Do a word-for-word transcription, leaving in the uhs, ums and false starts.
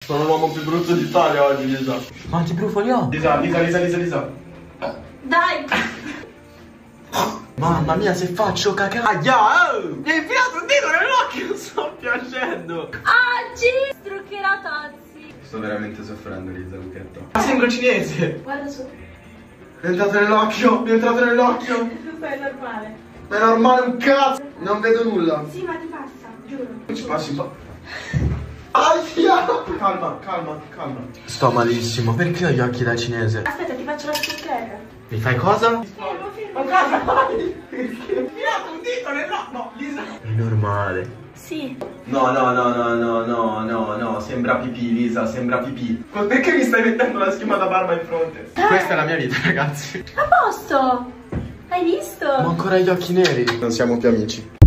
Sono l'uomo più brutto d'Italia oggi, Lisa. Quanti brufoli ho? Lisa, Lisa, Lisa, Lisa, Lisa. Dai! Mamma mia, se faccio cacaglia! Oh! Mi hai infilato un dito nell'occhio, sto piangendo! Oggi struccherò Tozzi. Sto veramente soffrendo, Lisa, Lucchetto. Sembro cinese! Guarda su. Mi è entrato nell'occhio, mi è entrato nell'occhio. Tutto è normale. Ma è normale un cazzo. Non vedo nulla. Sì, ma ti passa, giuro. Non ci passi, ma... Aia! Calma, calma, calma. Sto malissimo, perché ho gli occhi da cinese? Aspetta, ti faccio la strucchera. Mi fai cosa? Fermo, Ma fermo. cosa fai? Perché? Mi ha un dito nell'occhio. No, Lisa. È normale. Sì. No, no, no, no, no, no, no, no, sembra pipì, Lisa, sembra pipì. Ma perché mi stai mettendo la schiuma da barba in fronte? Questa è la mia vita, ragazzi. A posto. Hai visto? Ho ancora gli occhi neri. Non siamo più amici.